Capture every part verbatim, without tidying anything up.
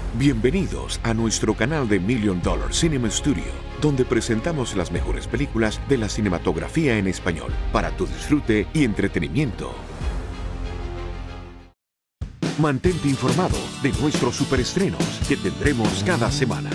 Bienvenidos a nuestro canal de Million Dollar Cinema Studio, donde presentamos las mejores películas de la cinematografía en español, para tu disfrute y entretenimiento. Mantente informado de nuestros superestrenos que tendremos cada semana.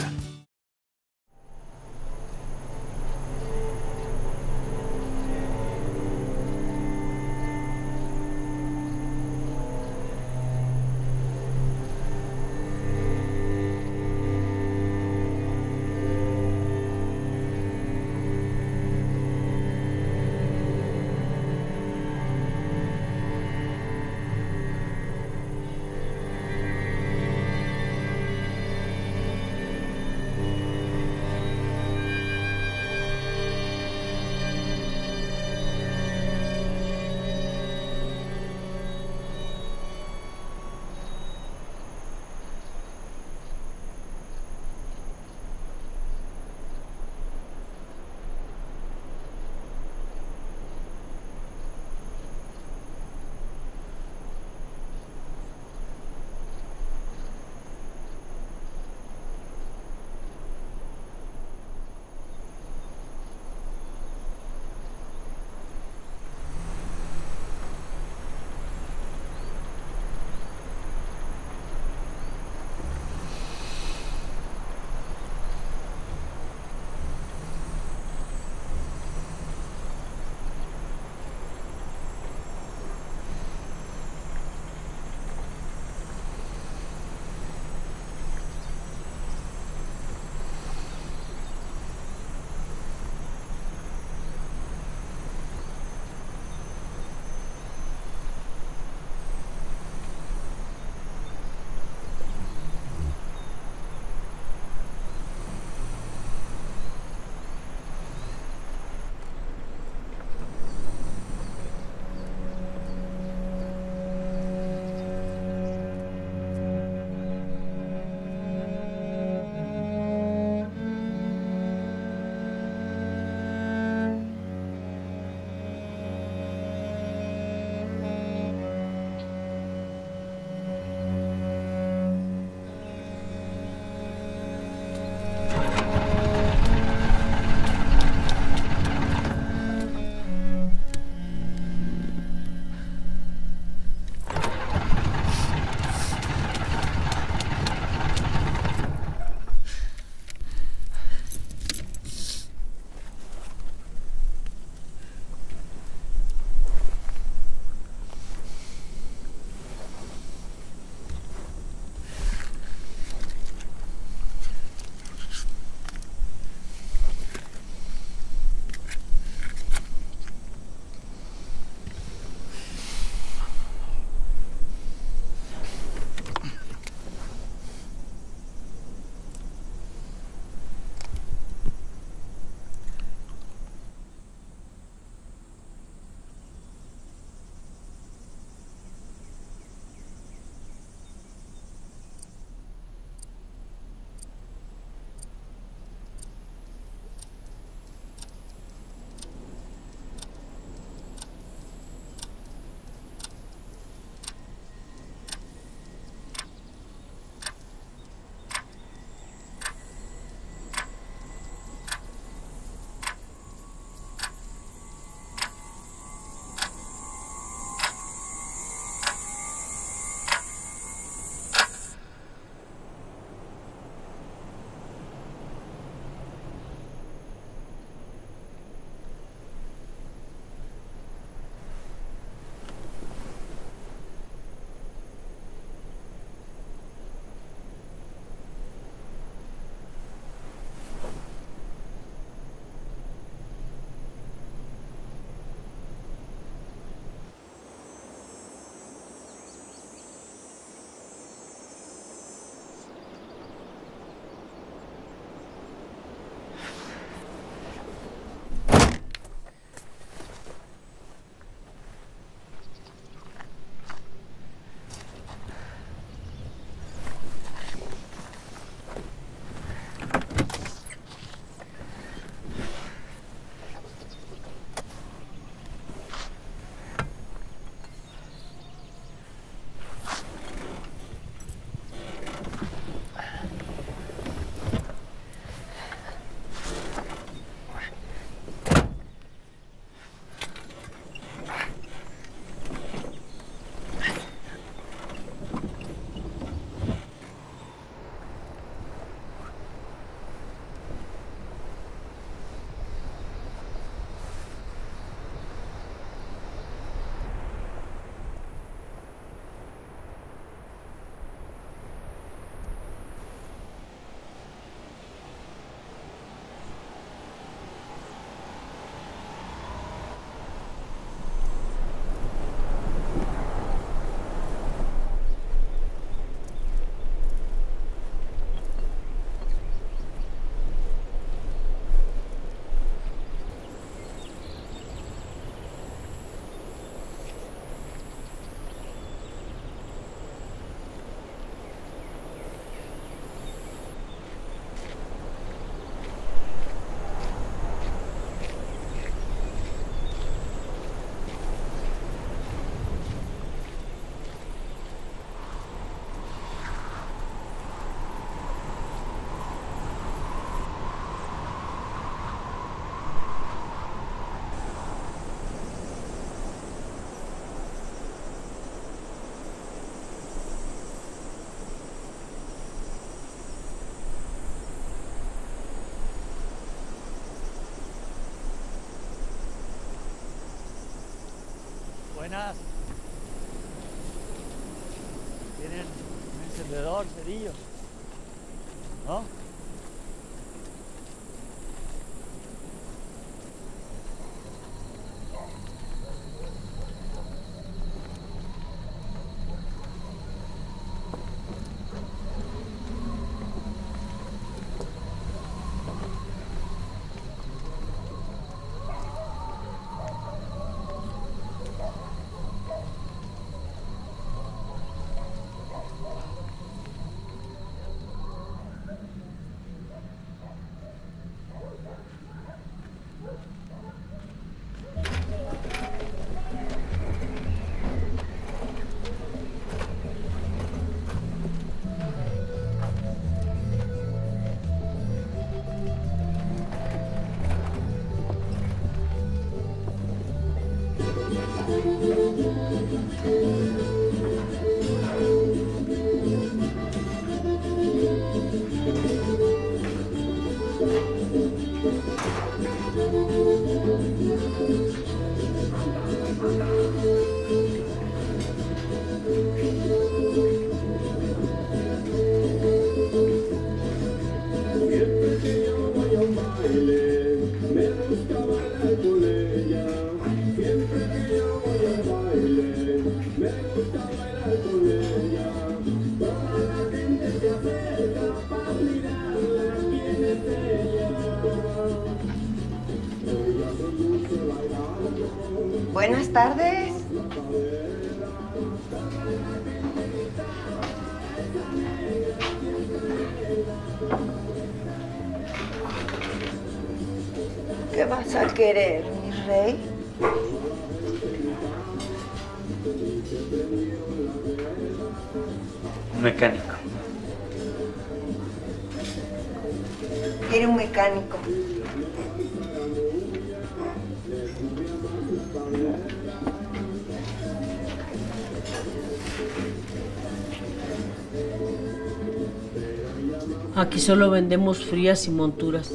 buenas. Tienen un encendedor, cerillos, ¿no? Buenas tardes. ¿Qué vas a querer, mi rey? Un mecánico. Quiere un mecánico. Aquí solo vendemos frías y monturas.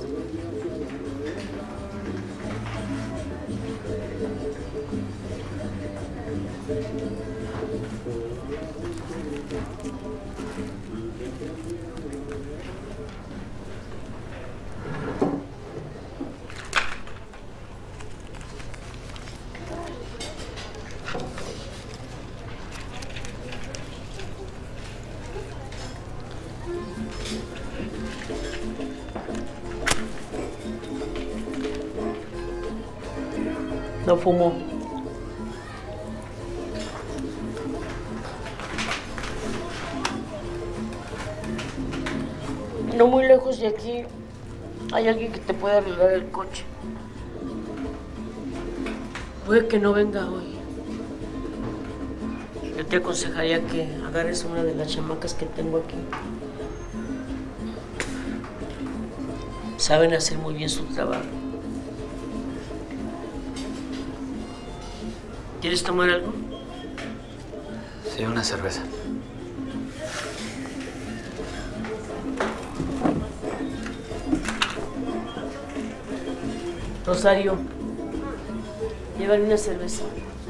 No fumo. No muy lejos de aquí hay alguien que te puede arreglar el coche. Puede que no venga hoy. Yo te aconsejaría que agarres una de las chamacas que tengo aquí. Saben hacer muy bien su trabajo. ¿Quieres tomar algo? Sí, una cerveza. Rosario, llévale una cerveza.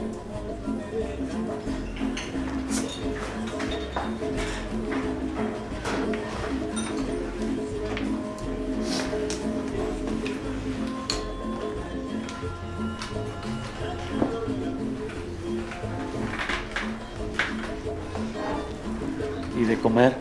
¿Y de comer?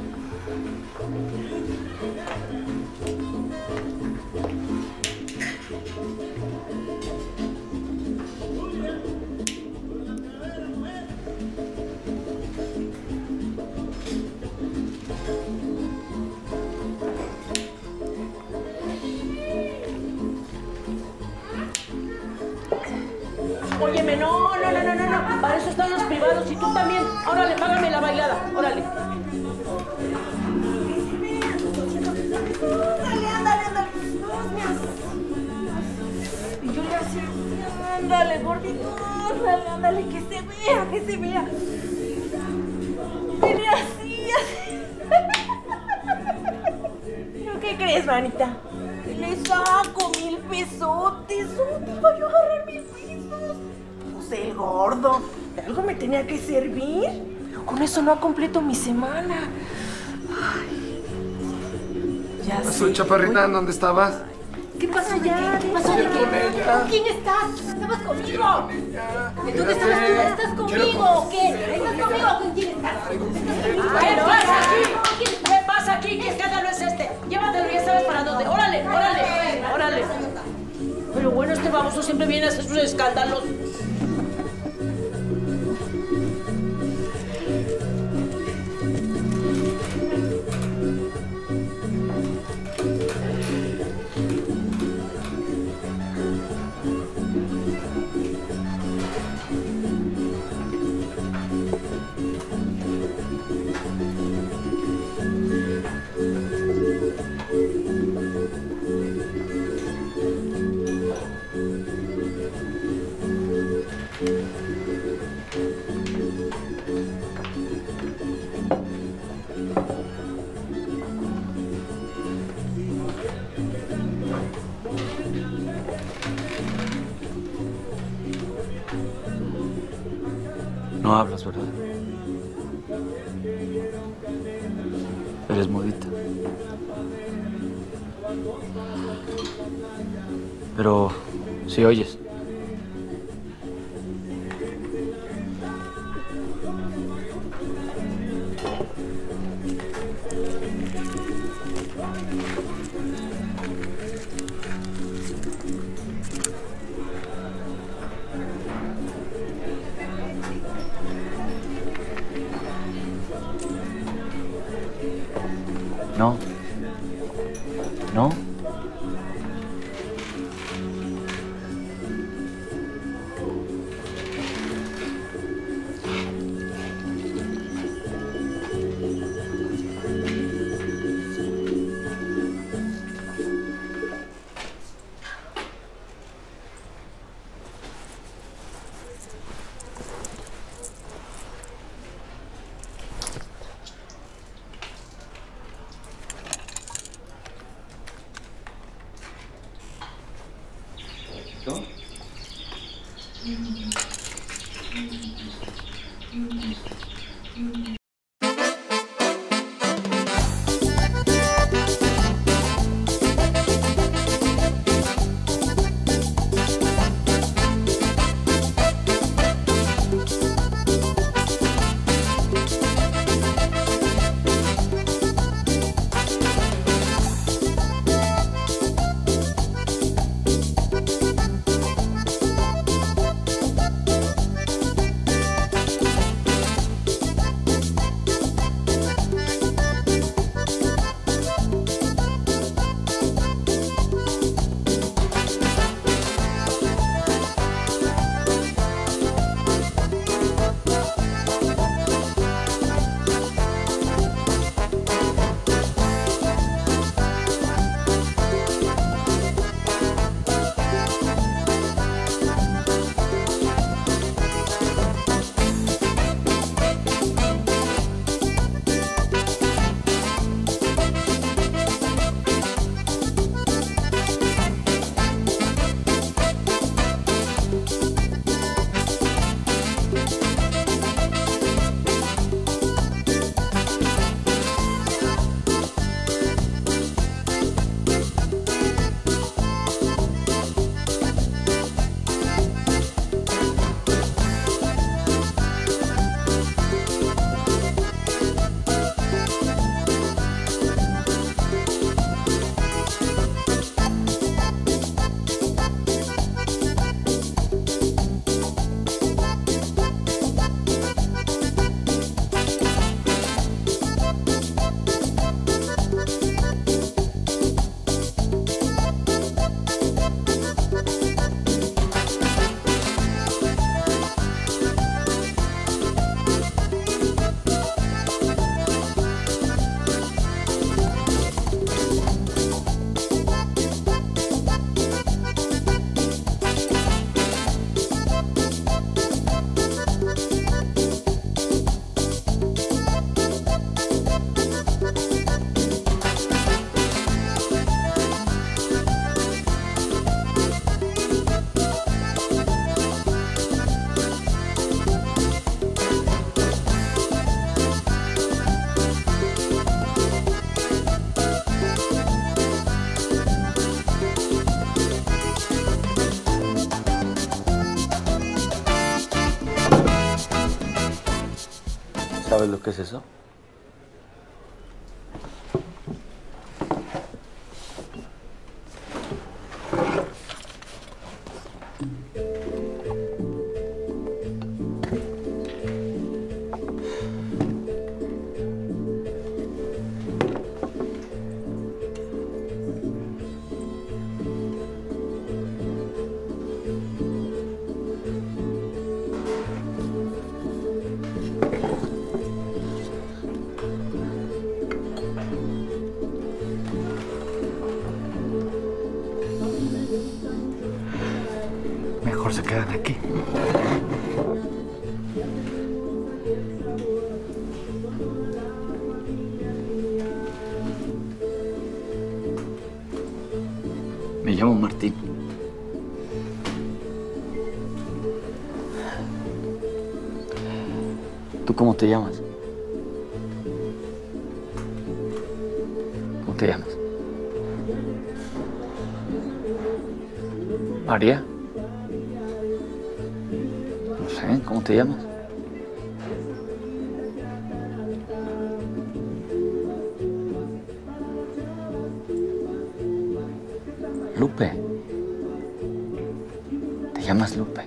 Óyeme, no, no, no, no, no, no. Para eso están los privados y tú también. Órale, págame la bailada, órale. Ándale, ándale, ándale. Y yo le hacía, ándale, gordito, ándale, ándale, que se vea, que se vea. Y le hacía así. ¿No qué crees, manita? Que le saco mil pesotes. ¿Dónde iba yo a agarrar mil pesos? Pues el gordo. algo me tenía que servir. Pero con eso no completo mi semana. Ay. Ya ¿Qué sé. pasó, chaparrita? ¿Dónde estabas? ¿Qué pasa ya? ¿Qué pasó? Quiero con ella. ¿Con quién estás? ¿Estabas conmigo? Quiero con ella. ¿Dónde estabas tú? ¿Estás conmigo o qué? ¿Estás conmigo o con quién estás? ¿Qué pasa aquí? ¿Qué pasa aquí? ¿Qué escándalo es este? Llévatelo, ya sabes para dónde. ¡Órale, órale, órale! Pero bueno, este baboso siempre viene a hacer sus escándalos. No hablas, ¿verdad? Eres mudita. Pero sí oyes. No. No. lo que es eso? Mejor se quedan aquí. Me llamo Martín. ¿Tú cómo te llamas? ¿Cómo te llamas? ¿María? No sé, ¿cómo te llamas? Lupe. ¿Te llamas Lupe?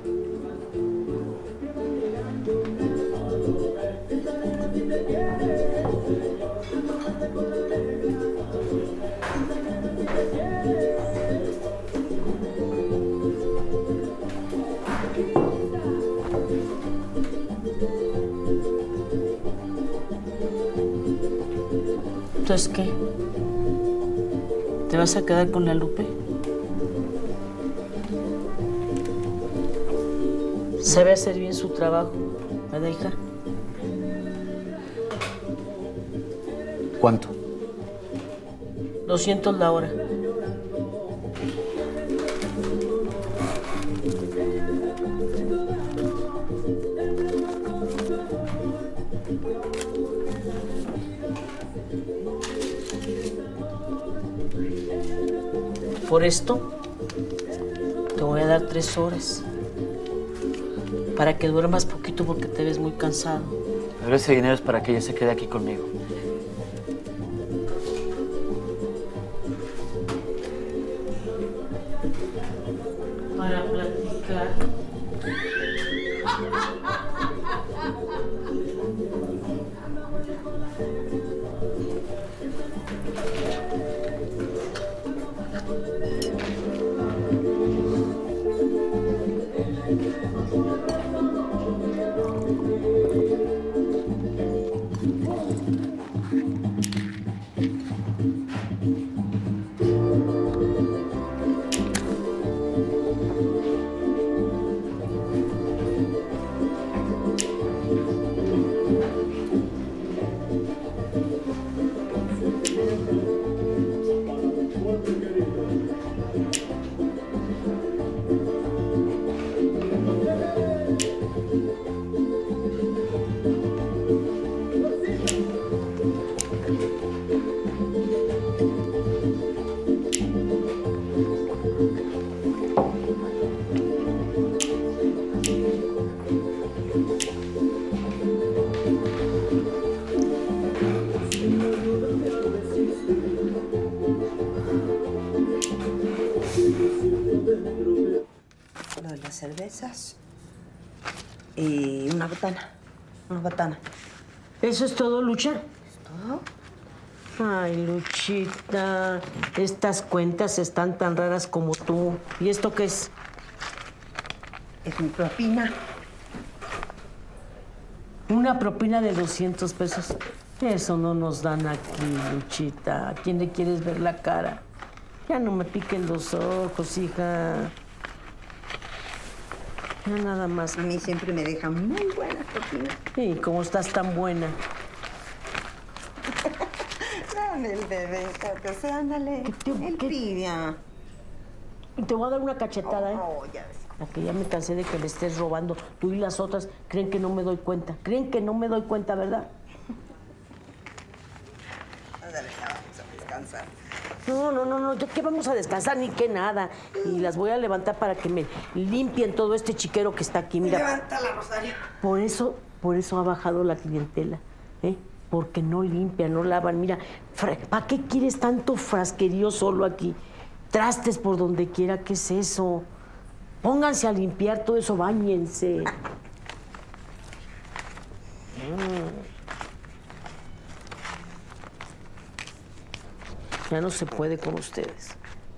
¿Entonces qué? ¿Te vas a quedar con la Lupe? ¿Sabe hacer bien su trabajo, verdad, hija? ¿Cuánto? doscientos la hora. Por esto, te voy a dar tres horas. Para que duermas poquito porque te ves muy cansado. Pero ese dinero es para que ella se quede aquí conmigo. Para platicar. Lo de las cervezas y una botana, una botana. ¿Eso es todo, Lucha? ¿Es todo? Ay, Luchita, estas cuentas están tan raras como tú. ¿Y esto qué es? Es mi propina. Una propina de doscientos pesos. Eso no nos dan aquí, Luchita. ¿A quién le quieres ver la cara? Ya no me piquen los ojos, hija. Ya nada más. A mí siempre me dejan muy buenas propinas. ¿Y cómo estás tan buena? Dame el bebé, o sea, ándale. ¿Qué te- El qué- pibia. Y te voy a dar una cachetada, ¿eh? Oh, ya ves. La que ya me cansé de que le estés robando. Tú y las otras creen que no me doy cuenta. Creen que no me doy cuenta, ¿verdad? Ándale, ya vamos a descansar. No, no, no, no, ya que vamos a descansar ni que nada. Y las voy a levantar para que me limpien todo este chiquero que está aquí. Mira, Levántala, Rosario. por eso, por eso ha bajado la clientela. ¿eh? Porque no limpian, no lavan. Mira, ¿para qué quieres tanto frasquerío solo aquí? Trastes por donde quiera, ¿qué es eso? Pónganse a limpiar todo eso, báñense. Mm. Ya no se puede con ustedes.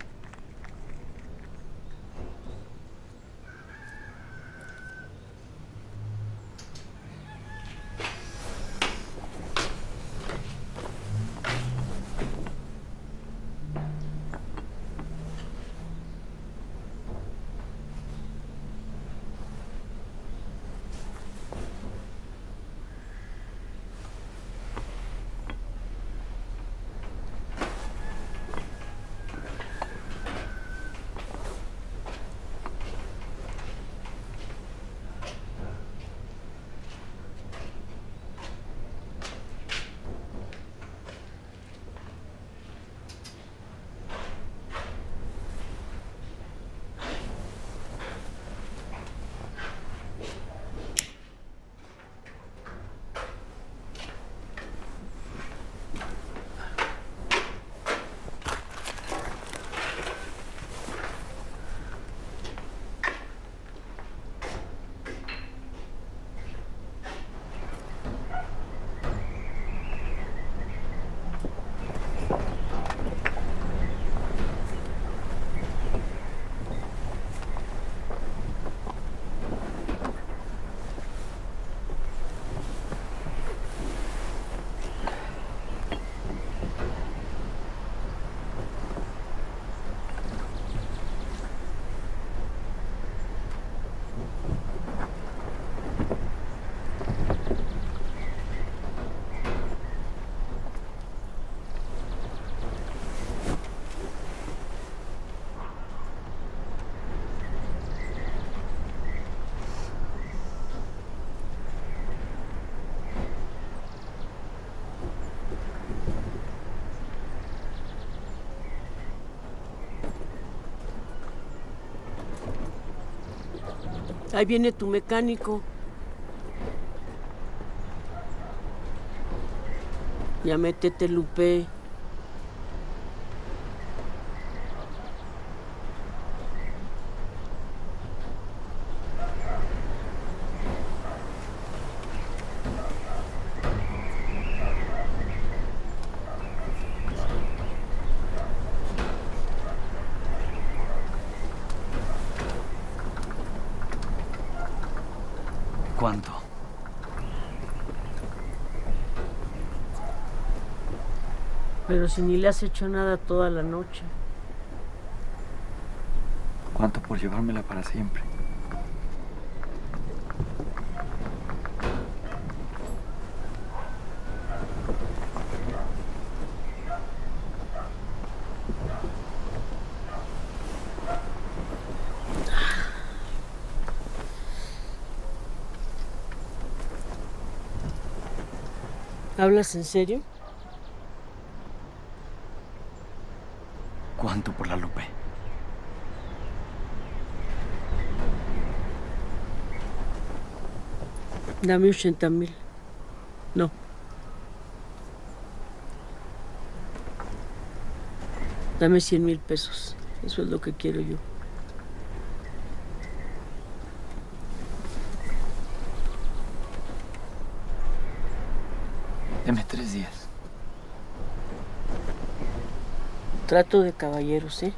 Ahí viene tu mecánico. Ya métete, Lupe. ¿Cuánto? Pero si ni le has hecho nada toda la noche. ¿Cuánto por llevármela para siempre? ¿Hablas en serio? ¿Cuánto por la Lupe? Dame ochenta mil. No. Dame cien mil pesos. Eso es lo que quiero yo. Deme tres días. Trato de caballeros, ¿eh?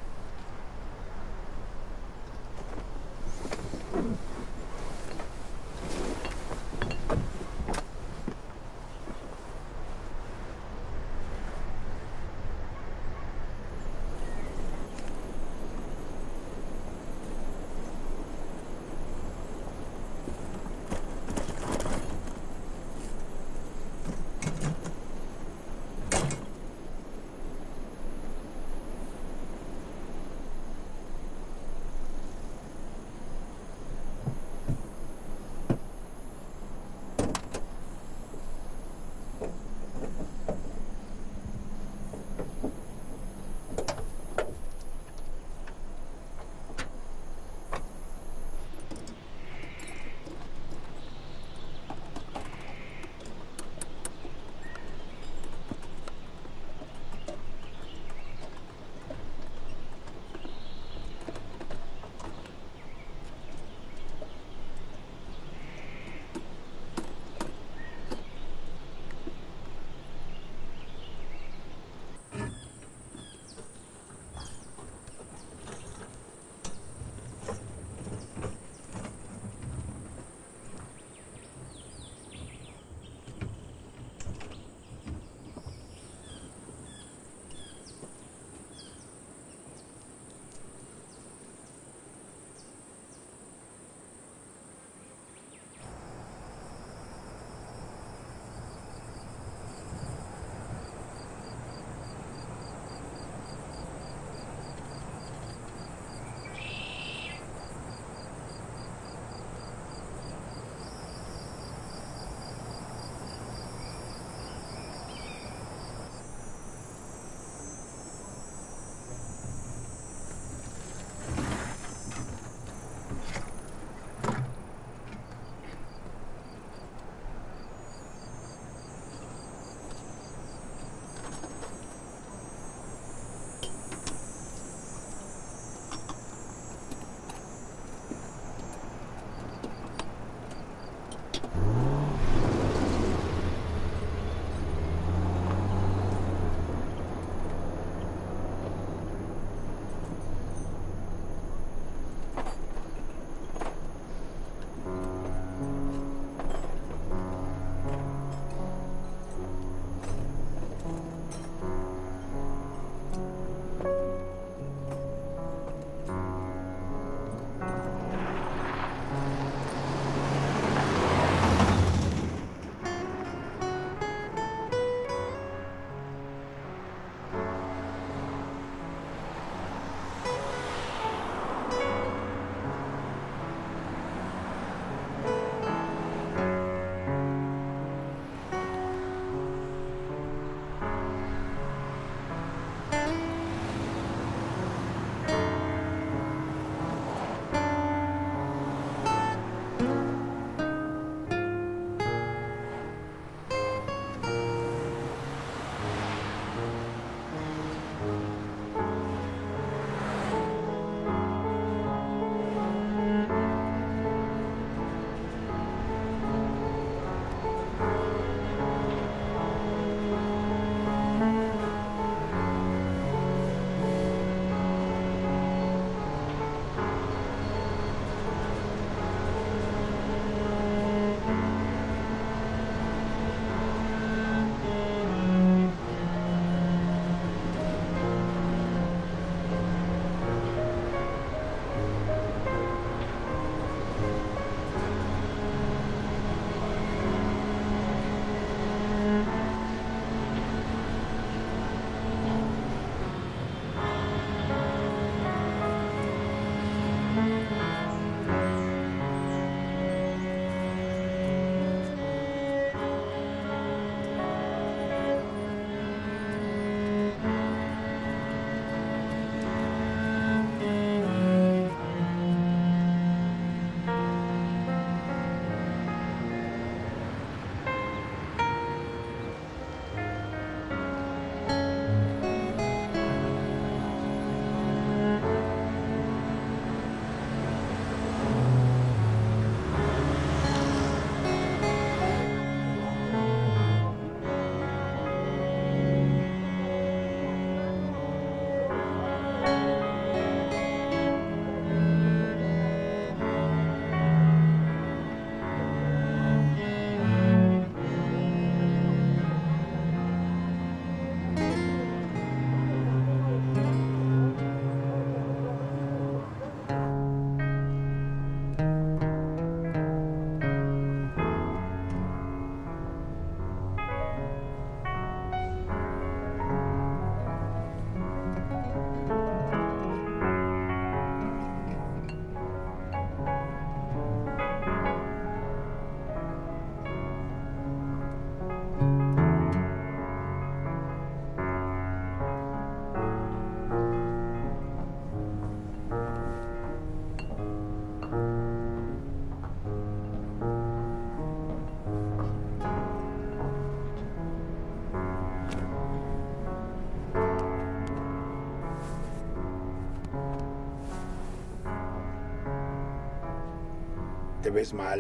te ves mal.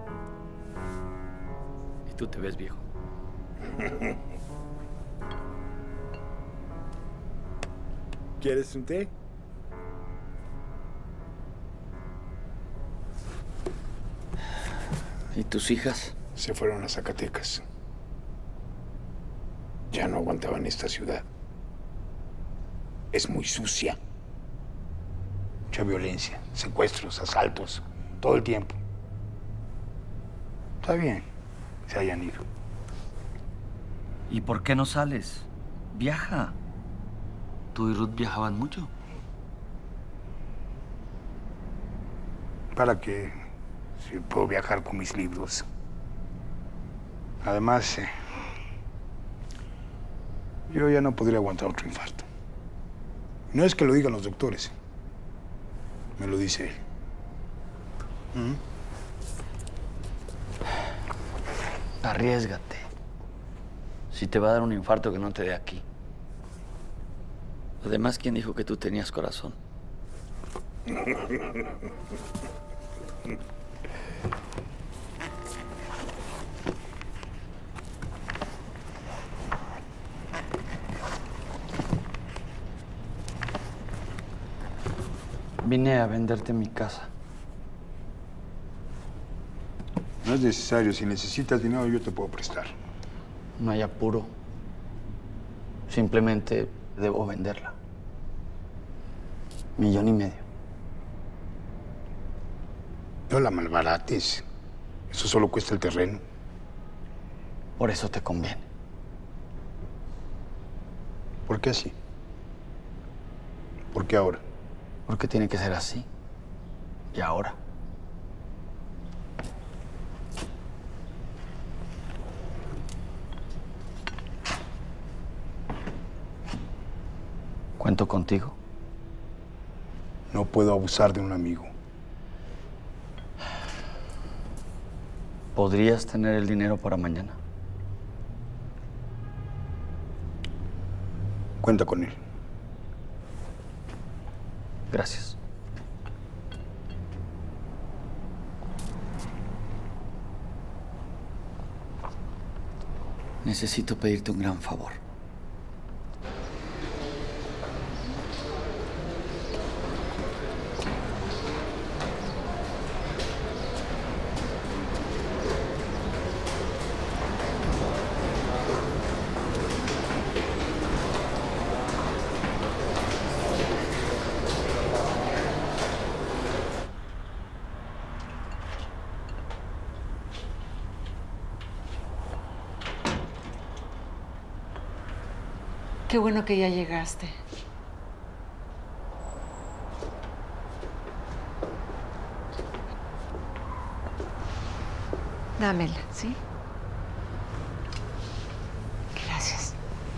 Y tú te ves viejo. ¿Quieres un té? ¿Y tus hijas? Se fueron a Zacatecas. Ya no aguantaban esta ciudad. Es muy sucia. Mucha violencia, secuestros, asaltos, todo el tiempo. Está bien, se hayan ido. ¿Y por qué no sales? Viaja. ¿Tú y Ruth viajaban mucho? ¿Para qué? Si puedo viajar con mis libros. Además, eh, yo ya no podría aguantar otro infarto. No es que lo digan los doctores. Me lo dice él. ¿Mm? Arriésgate. Si te va a dar un infarto, que no te dé aquí. Además, ¿quién dijo que tú tenías corazón? Vine a venderte mi casa. No es necesario. Si necesitas dinero, yo te puedo prestar. No hay apuro. Simplemente debo venderla. Millón y medio. No la malbarates. Eso solo cuesta el terreno. Por eso te conviene. ¿Por qué así? ¿Por qué ahora? Porque tiene que ser así. Y ahora. ¿Cuento contigo? No puedo abusar de un amigo. ¿Podrías tener el dinero para mañana? Cuenta con él. Gracias. Necesito pedirte un gran favor. Qué bueno que ya llegaste. Dámela, ¿sí? Gracias.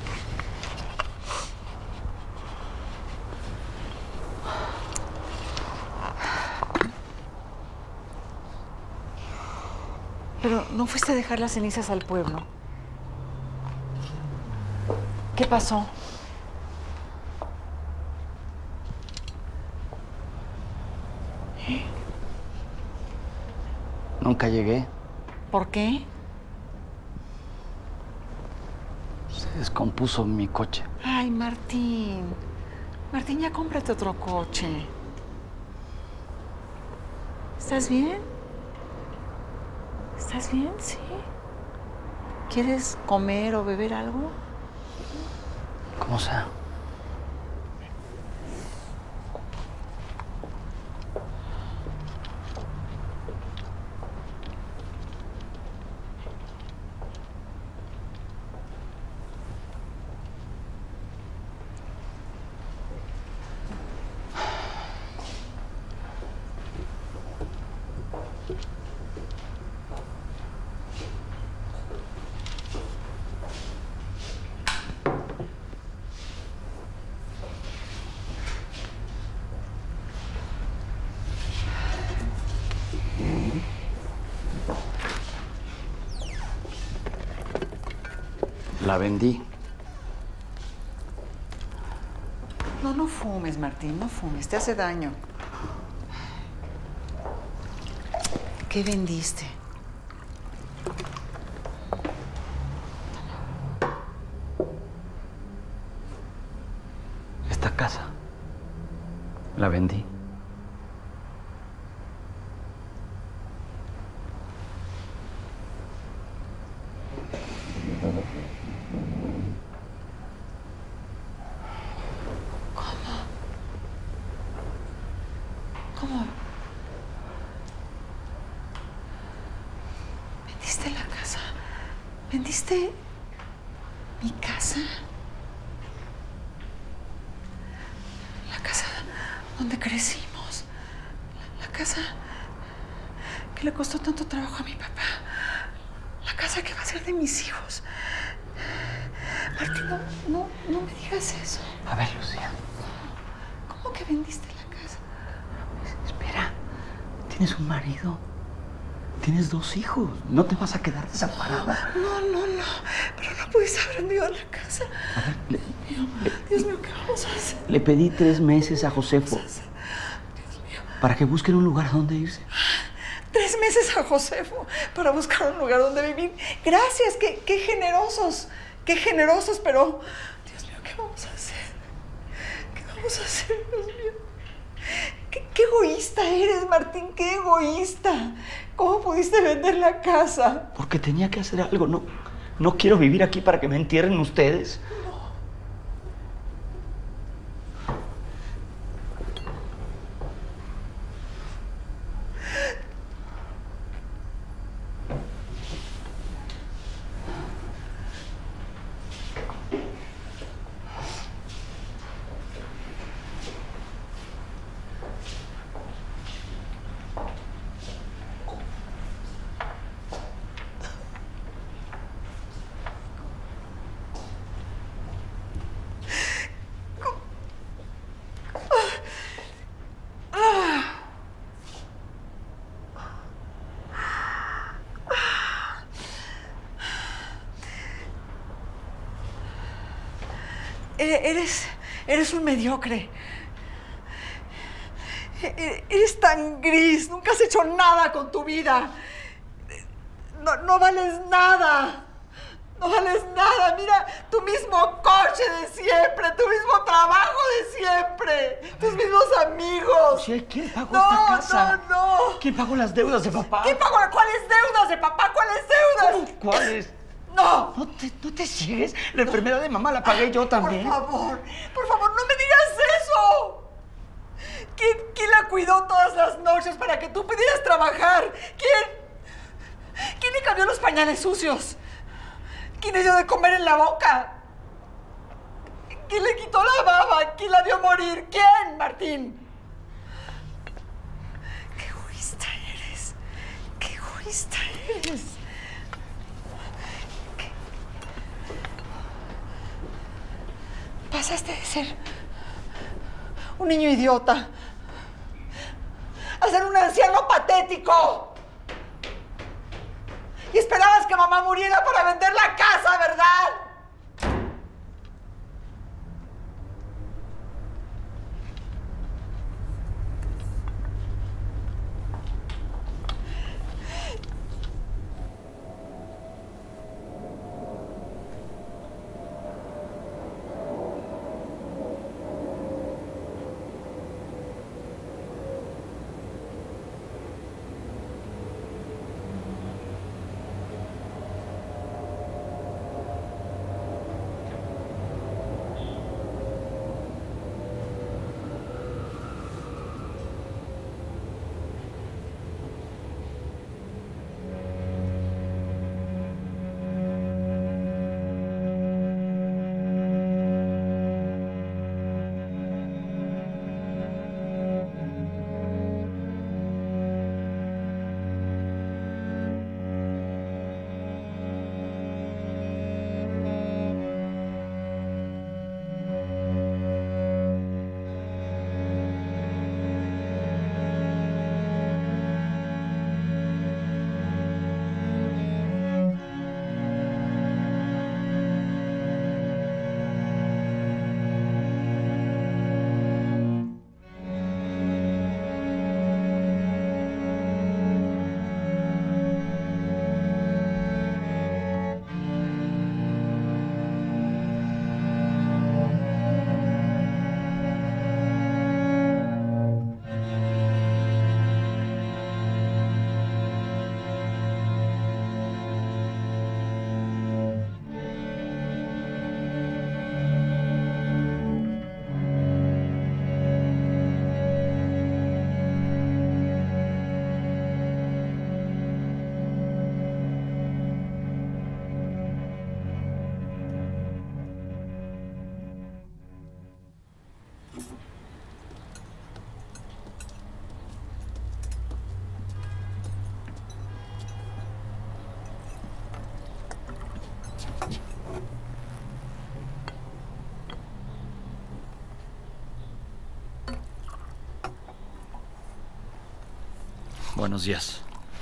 Pero no fuiste a dejar las cenizas al pueblo. ¿Qué pasó? Nunca llegué. ¿Por qué? Se descompuso mi coche. Ay, Martín. Martín, ya cómprate otro coche. ¿Estás bien? ¿Estás bien? Sí. ¿Quieres comer o beber algo? Como sea. La vendí. No, no fumes, Martín, no fumes. Te hace daño. Ok. ¿Qué vendiste? Esta casa la vendí. ¿Cómo? ¿Vendiste la casa? ¿Vendiste mi casa? La casa donde crecimos. La, la casa que le costó tanto trabajo a mi papá. La casa que va a ser de mis hijos. Martín, no, no, no me digas eso. A ver, Lucía. ¿Cómo que vendiste la casa? Espera. Tienes un marido. Tienes dos hijos. No te vas a quedar desamparada. No, no, no. Pero no pudiste haber vendido la casa. A ver, le, Dios mío, ¿qué vamos a hacer? le pedí tres meses a Josefo Dios mío. para que busquen un lugar donde irse. Tres meses a Josefo para buscar un lugar donde vivir. Gracias, qué, qué generosos. Qué generosos, pero... Dios mío, ¿qué vamos a hacer? ¿Qué vamos a hacer, Dios mío? ¿Qué, qué egoísta eres, Martín? ¡Qué egoísta! ¿Cómo pudiste vender la casa? Porque tenía que hacer algo. No, no quiero vivir aquí para que me entierren ustedes. Eres, eres un mediocre. Eres tan gris, nunca has hecho nada con tu vida. No, no vales nada. No vales nada. Mira, tu mismo coche de siempre, tu mismo trabajo de siempre, tus mismos amigos. Sí, ¿quién pagó no, esta casa? No, no. ¿Quién pagó las deudas de papá? ¿Quién pagó? ¿Cuáles deudas de papá? ¿Cuáles deudas? ¿Cómo? ¿Cuáles? No. No te, no te sigues. La enfermedad de mamá la pagué yo también. Por favor, por favor, no me digas eso. ¿Quién, quién la cuidó todas las noches para que tú pudieras trabajar? ¿Quién? ¿Quién le cambió los pañales sucios? ¿Quién le dio de comer en la boca? ¿Quién le quitó la baba? ¿Quién la vio morir? ¿Quién, Martín? ¡Qué egoísta eres! ¡Qué egoísta eres! ¿Qué? Pasaste de ser un niño idiota a ser un anciano patético. Y esperabas que mamá muriera para vender la casa, ¿verdad? Buenos días.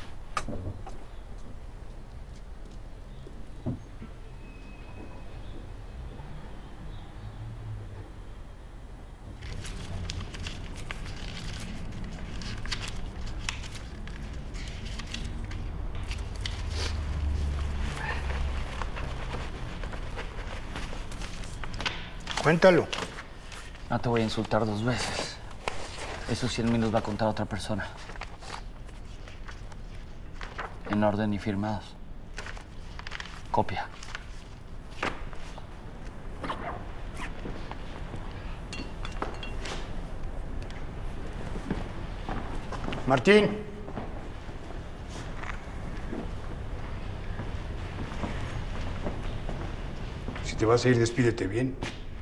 Cuéntalo. No te voy a insultar dos veces. Esos cien mil los va a contar otra persona. En orden y firmados. Copia. Martín. Si te vas a ir, despídete bien.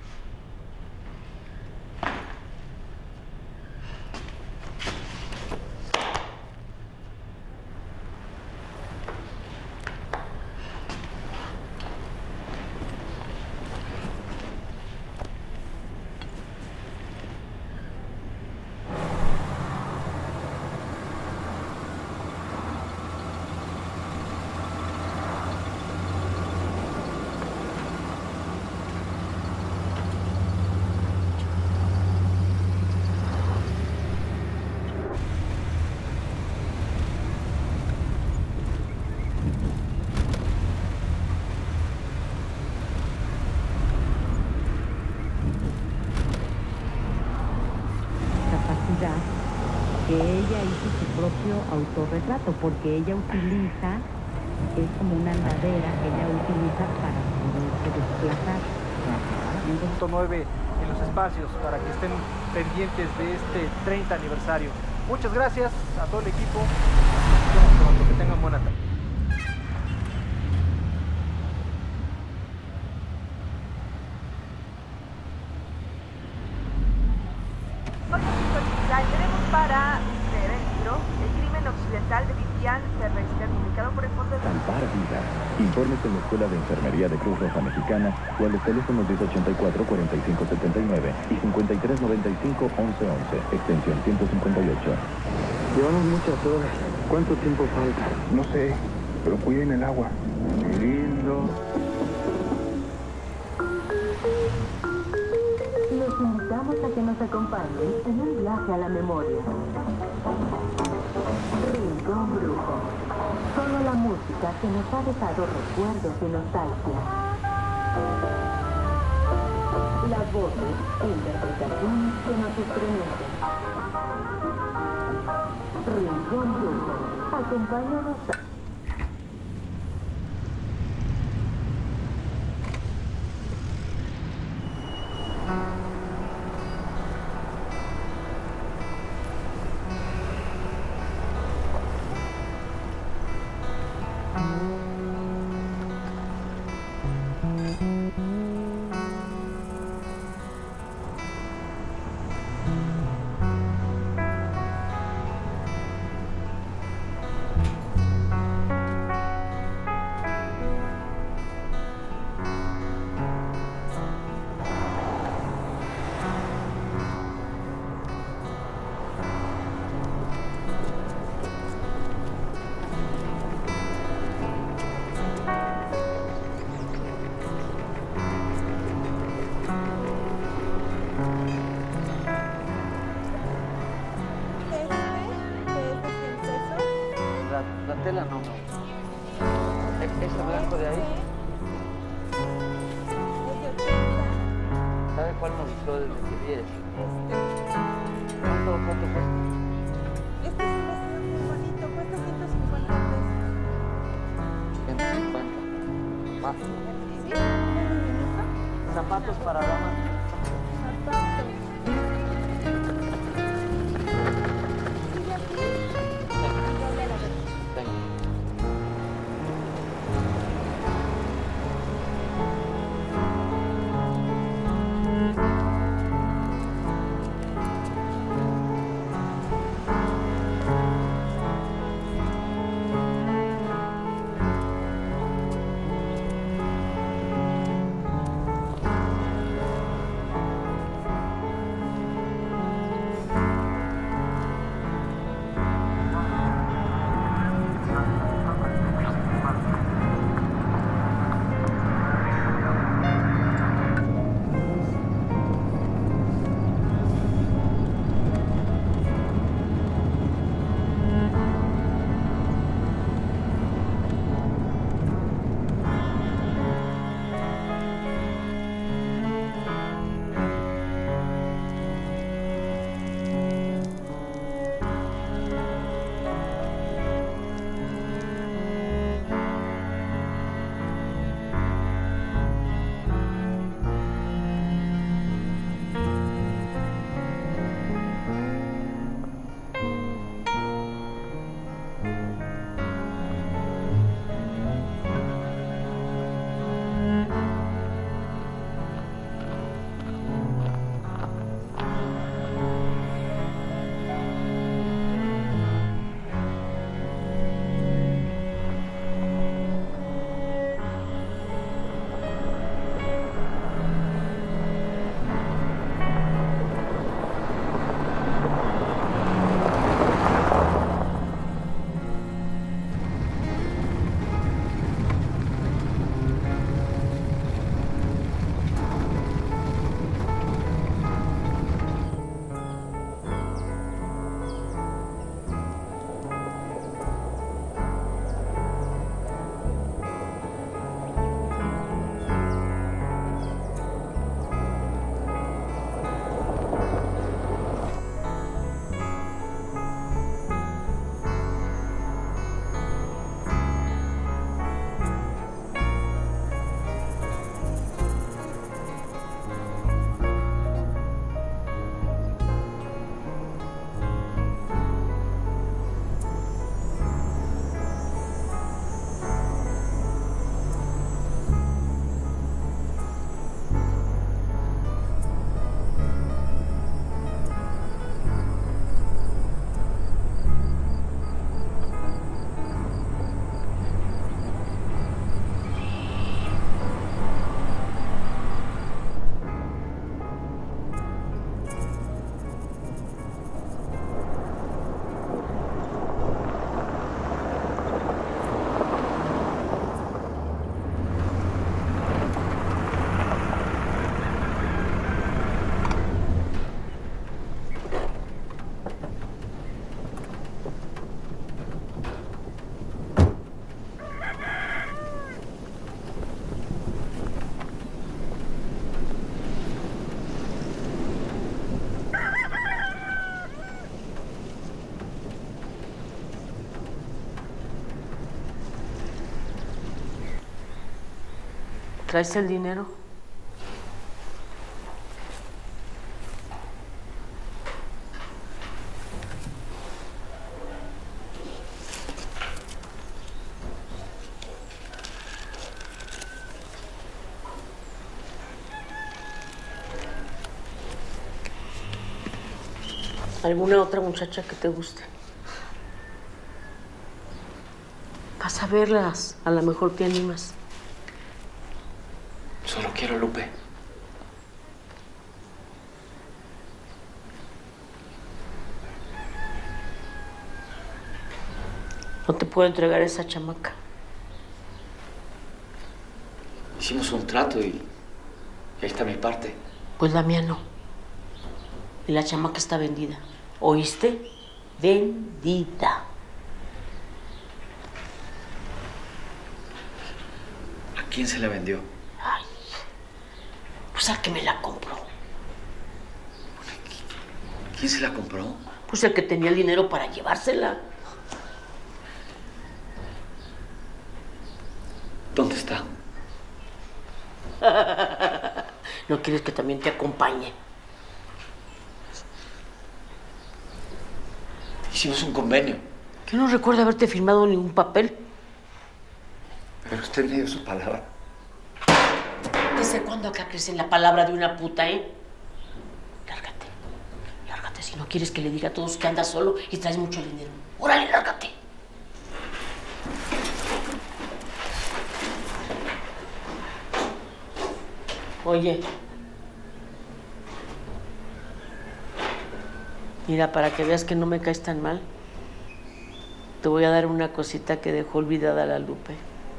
Que ella hizo su propio autorretrato, porque ella utiliza, es como una andadera que ella utiliza para poderse desplazar. Punto nueve en los espacios para que estén pendientes de este treinta aniversario. Muchas gracias a todo el equipo. Nos vemos pronto. Que tengan buena tarde. Para Cerebro, el crimen occidental de Vivian Ferrester, comunicado por el Fondo de Salvar vidas. Informes en la Escuela de Enfermería de Cruz Roja Mexicana o a los teléfonos diez ochenta y cuatro, cuarenta y cinco setenta y nueve y cincuenta y tres noventa y cinco, once once, extensión ciento cincuenta y ocho. Llevamos muchas horas. ¿Cuánto tiempo falta? No sé, pero cuiden el agua. Muy lindo. Los invitamos a que nos acompañen en un viaje a la memoria. Rincón Brujo. Solo la música que nos ha dejado recuerdos y nostalgia. Las voces e interpretaciones que nos estremecen. Rincón Brujo. Acompáñanos a... Tela no, no. Este blanco de ahí. ¿Sabe cuál nos gustó desde que diez? ¿Cuánto, cuánto cuesta? Este es un vestido muy bonito, cuesta ciento cincuenta pesos. ciento cincuenta. Más. ¿Sí? Zapatos para damas. Zapatos. ¿Traes el dinero? ¿Alguna otra muchacha que te guste? Vas a verlas, a lo mejor te animas. Solo quiero a Lupe. No te puedo entregar a esa chamaca. Hicimos un trato y, y ahí está mi parte. Pues la mía no. Y la chamaca está vendida. ¿Oíste? Vendida. ¿A quién se la vendió? Ay, pues al que me la compró. ¿Quién se la compró? Pues el que tenía el dinero para llevársela. ¿Dónde está? ¿No quieres que también te acompañe? Hicimos un convenio. Yo no recuerdo haberte firmado ningún papel. Pero usted me dio su palabra. ¿Desde cuándo acá crees en la palabra de una puta, eh? Lárgate. Lárgate si no quieres que le diga a todos que andas solo y traes mucho dinero. ¡Órale, lárgate! Oye. Mira, para que veas que no me caes tan mal, te voy a dar una cosita que dejó olvidada la Lupe.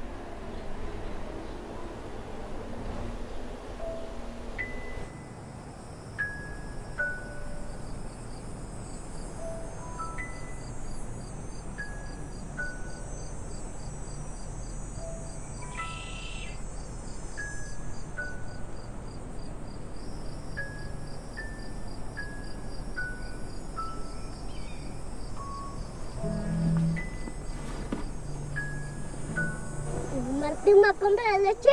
¿Martín me compra leche?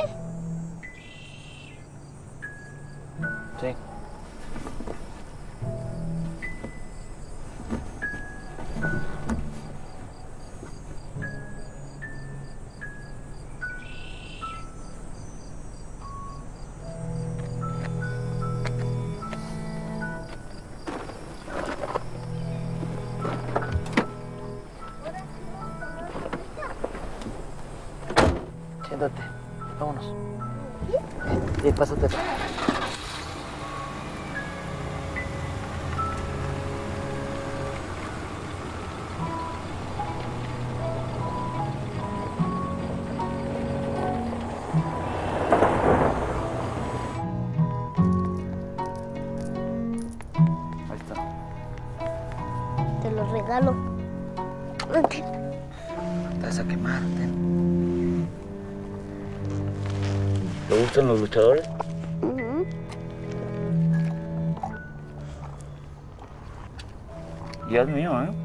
Sí. Siéntate, vámonos. Sí, pásate. Ahí está. Te lo regalo. Te vas a quemar, ten. ¿Te gustan los luchadores? Uh-huh. Ya es mío, ¿eh?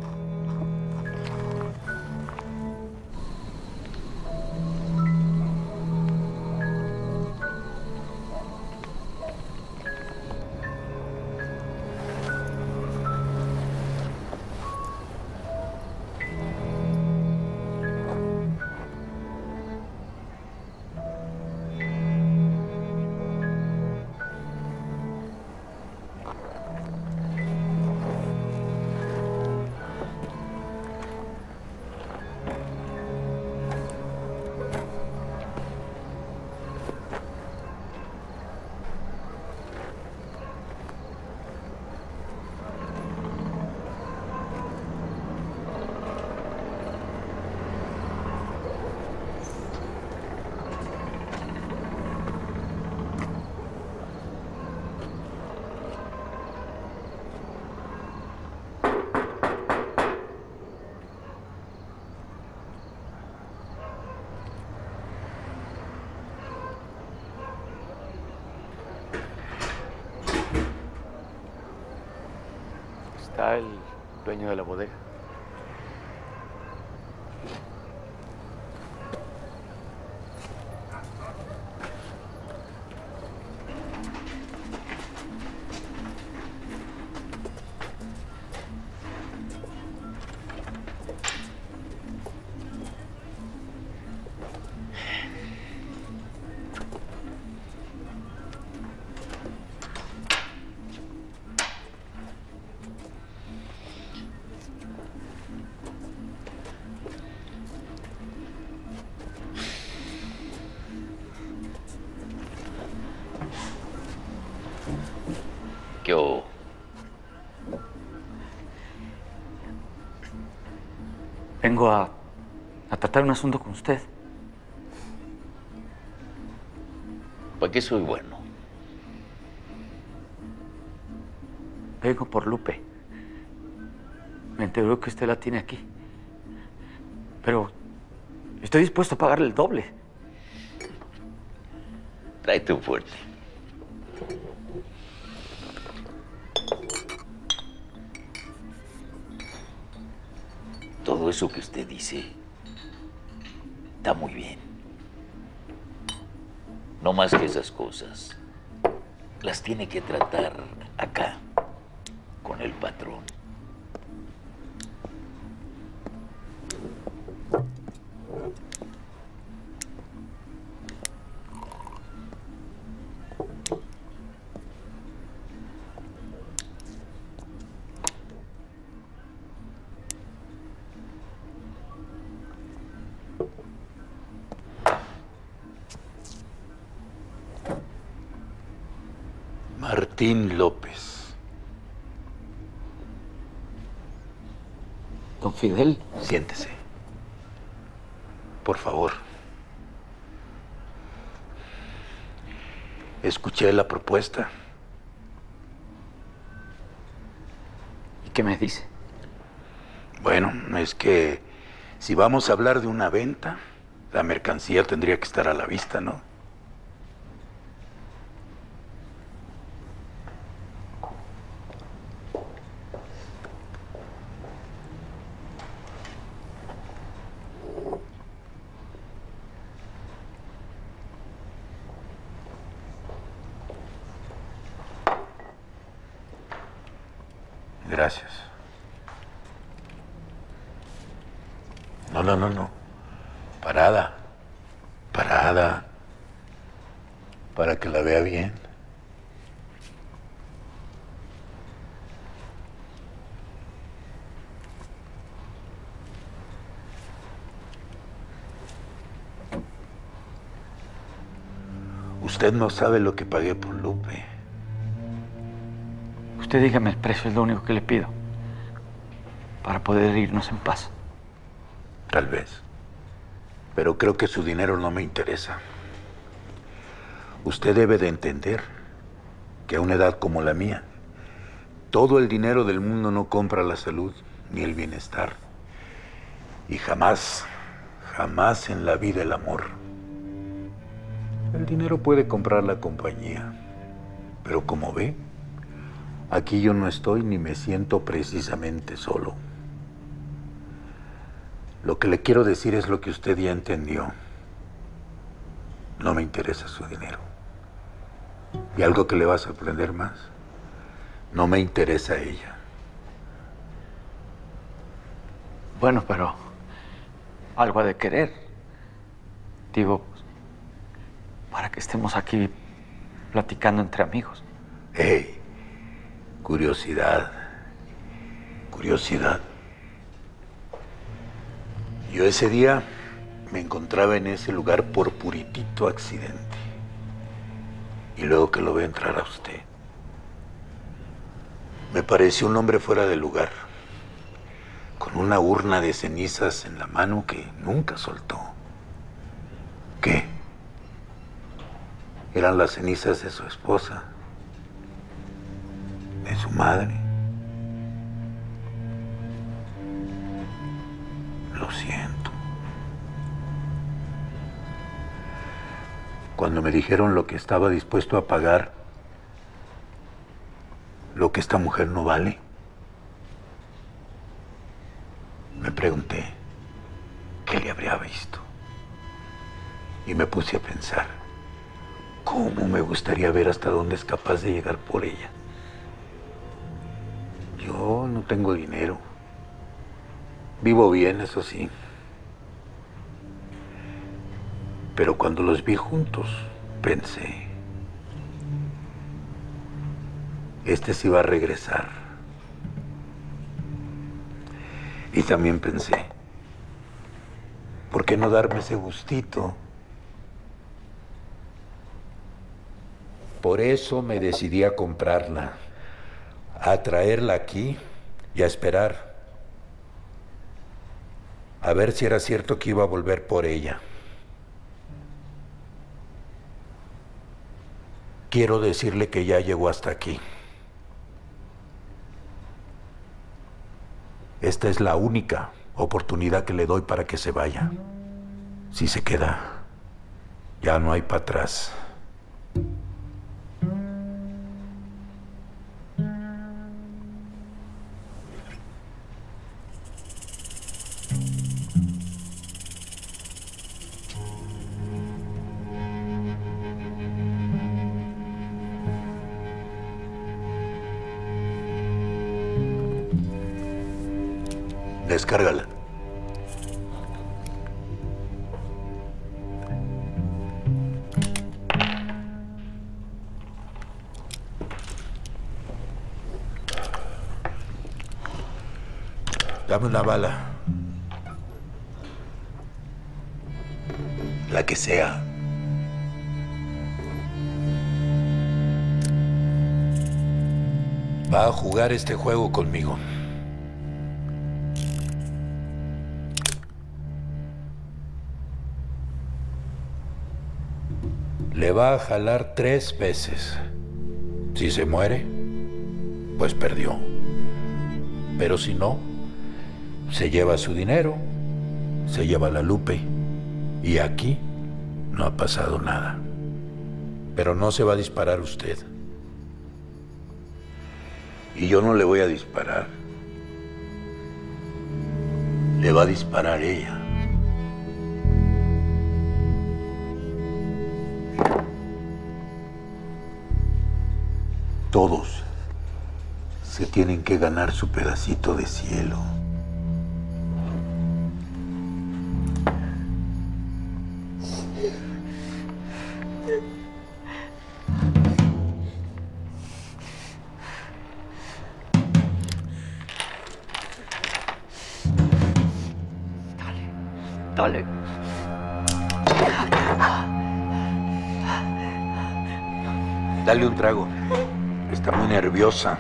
Está el dueño de la bodega. ¿Qué hubo? Vengo a, a tratar un asunto con usted. ¿Para qué soy bueno? Vengo por Lupe. Me enteré que usted la tiene aquí. Pero estoy dispuesto a pagarle el doble. Tráete un fuerte. Todo eso que usted dice está muy bien. No más que esas cosas las tiene que tratar acá, con el patrón. Martín López. Don Fidel. Siéntese. Por favor. Escuché la propuesta. ¿Y qué me dice? Bueno, es que si vamos a hablar de una venta, la mercancía tendría que estar a la vista, ¿no? Gracias. No, no, no, no. Parada. Parada. Para que la vea bien. Usted no sabe lo que pagué por Lupe. Usted dígame el precio, es lo único que le pido. Para poder irnos en paz. Tal vez. Pero creo que su dinero no me interesa. Usted debe de entender que a una edad como la mía, todo el dinero del mundo no compra la salud ni el bienestar. Y jamás, jamás en la vida el amor. El dinero puede comprar la compañía, pero como ve, aquí yo no estoy ni me siento precisamente solo. Lo que le quiero decir es lo que usted ya entendió. No me interesa su dinero. Y algo que le va a sorprender más, no me interesa ella. Bueno, pero algo ha de querer. Digo, para que estemos aquí platicando entre amigos. ¡Hey! Curiosidad. Curiosidad. Yo ese día me encontraba en ese lugar por puritito accidente. Y luego que lo ve entrar a usted, me pareció un hombre fuera de lugar, con una urna de cenizas en la mano que nunca soltó. ¿Qué? Eran las cenizas de su esposa, de su madre. Lo siento. Cuando me dijeron lo que estaba dispuesto a pagar, lo que esta mujer no vale, me pregunté qué le habría visto. Y me puse a pensar, ¿cómo me gustaría ver hasta dónde es capaz de llegar por ella? Yo no tengo dinero. Vivo bien, eso sí. Pero cuando los vi juntos, pensé, este sí va a regresar. Y también pensé, ¿por qué no darme ese gustito Por eso me decidí a comprarla, a traerla aquí y a esperar. A ver si era cierto que iba a volver por ella. Quiero decirle que ya llegó hasta aquí. Esta es la única oportunidad que le doy para que se vaya. Si se queda, ya no hay para atrás. Descárgala. Dame una bala. La que sea. Va a jugar este juego conmigo. Le va a jalar tres veces. Si se muere, pues perdió. Pero si no, se lleva su dinero, se lleva la Lupe, y aquí no ha pasado nada. Pero no se va a disparar usted. Y yo no le voy a disparar. Le va a disparar ella. Todos se tienen que ganar su pedacito de cielo. Dale. Dale un trago. Está muy nerviosa.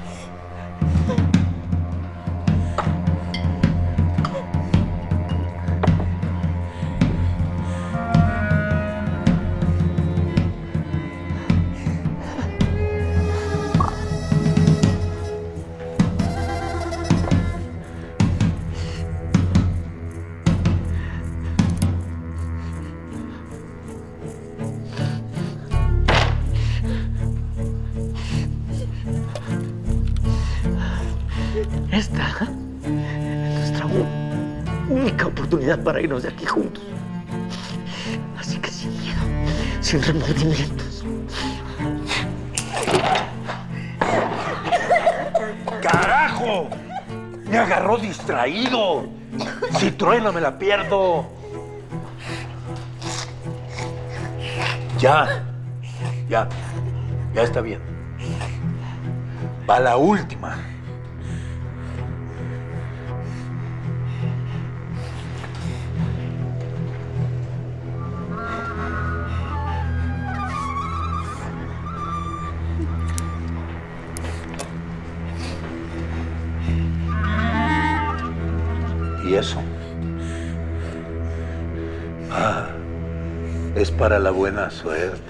Esta es nuestra única oportunidad para irnos de aquí juntos. Así que sin miedo, sin remordimientos. ¡Carajo! Me agarró distraído. Si trueno me la pierdo. Ya, ya, ya está bien. Va la última. ¿Y eso? Ah, es para la buena suerte.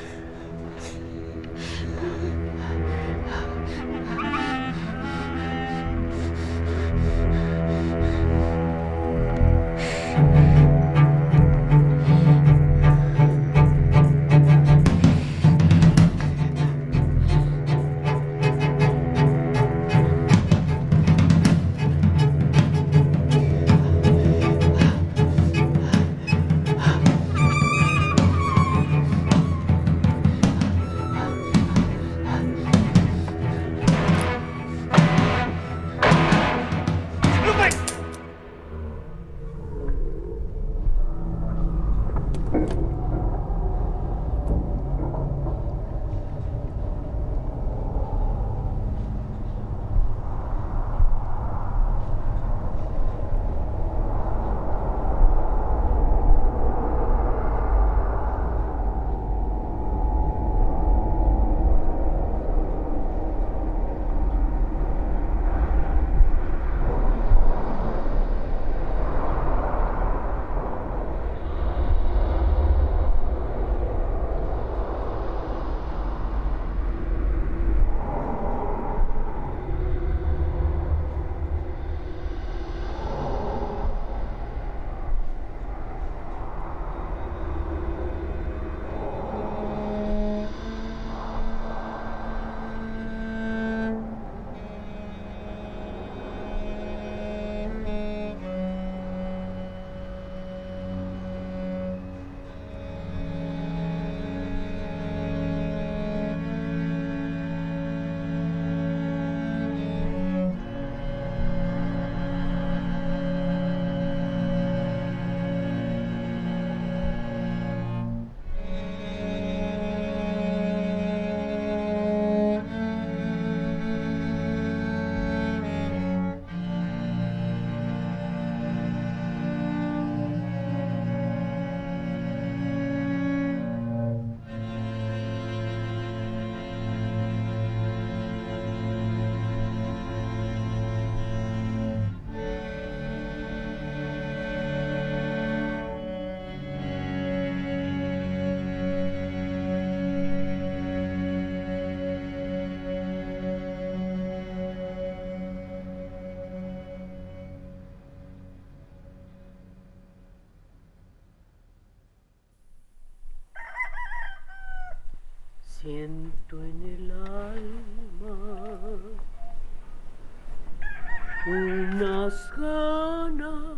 unas ganas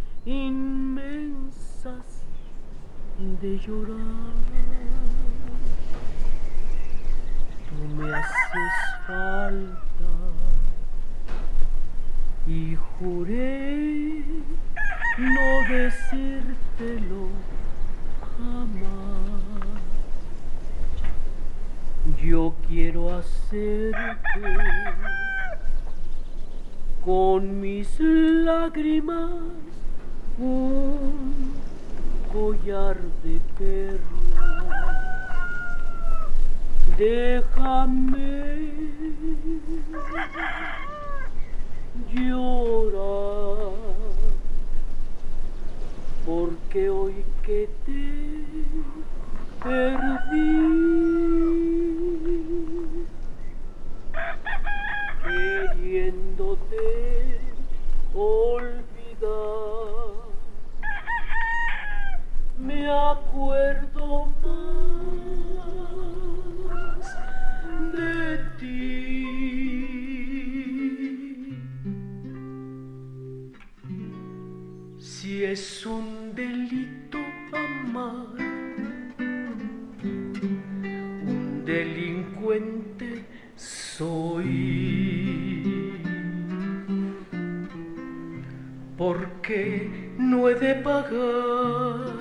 inmensas de llorar. Tú me haces falta y juré no decírtelo jamás. Yo quiero hacerte con mis lágrimas un collar de perlas. Déjame llorar, porque hoy que te perdí, queriéndote olvidar, me acuerdo más de ti. Si es un delito amar, un delincuente soy, porque no he de pagar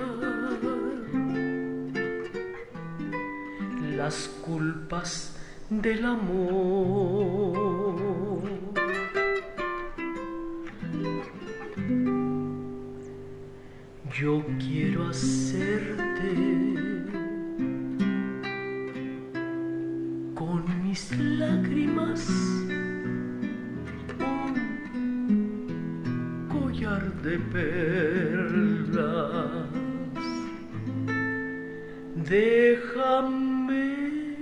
las culpas del amor. Yo quiero hacerte con mis lágrimas un collar de perlas. Déjame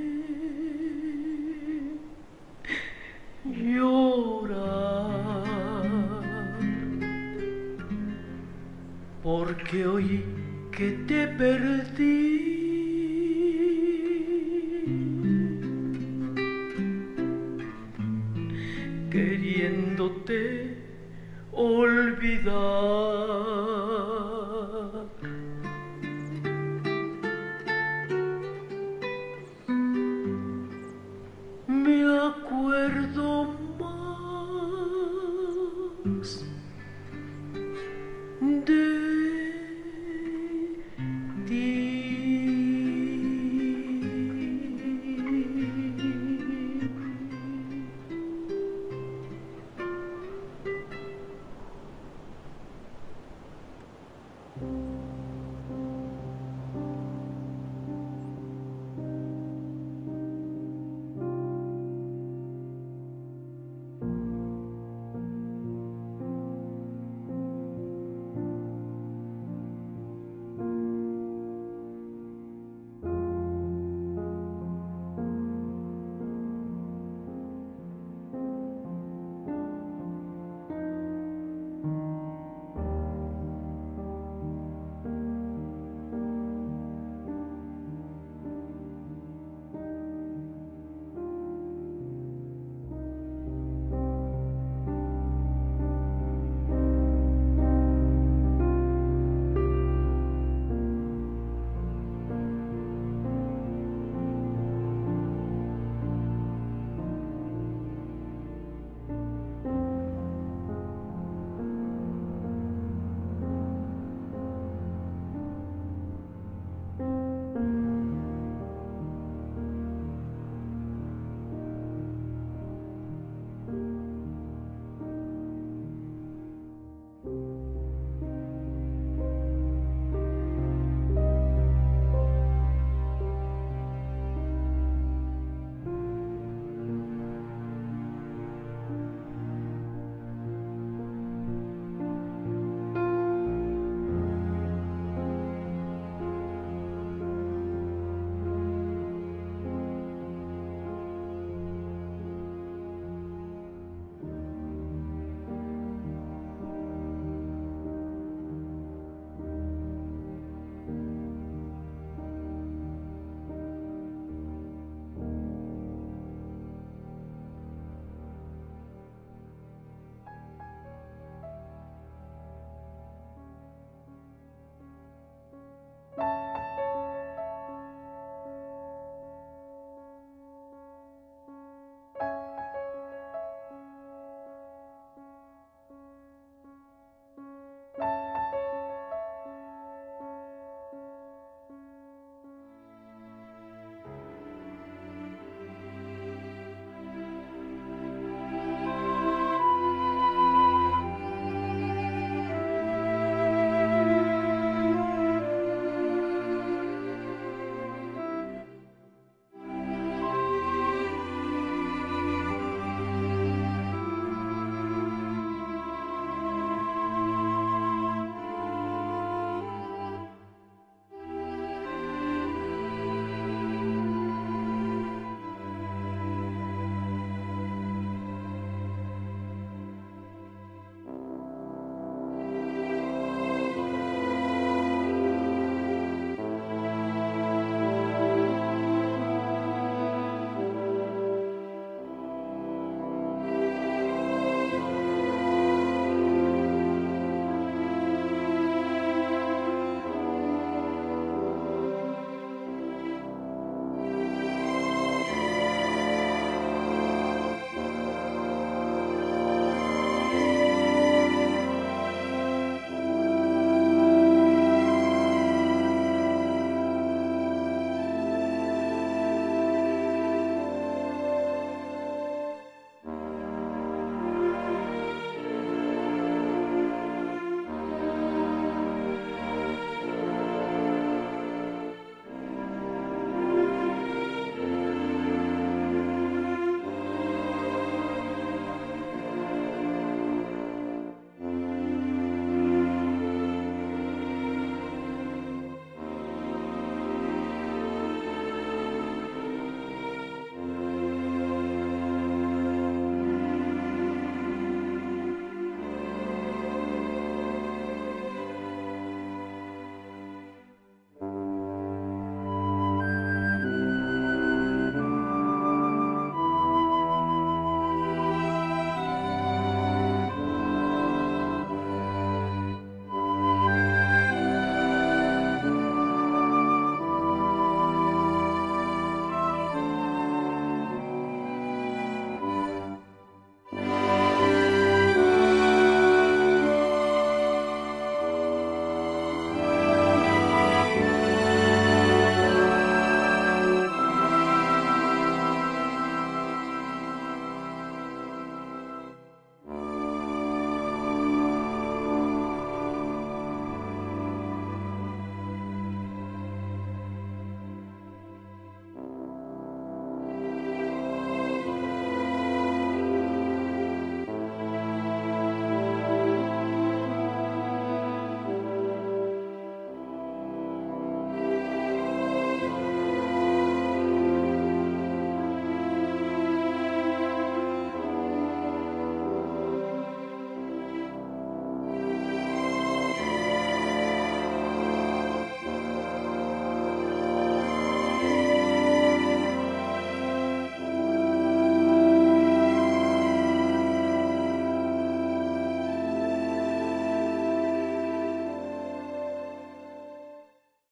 llorar, porque hoy que te perdí, queriéndote olvidar, me acuerdo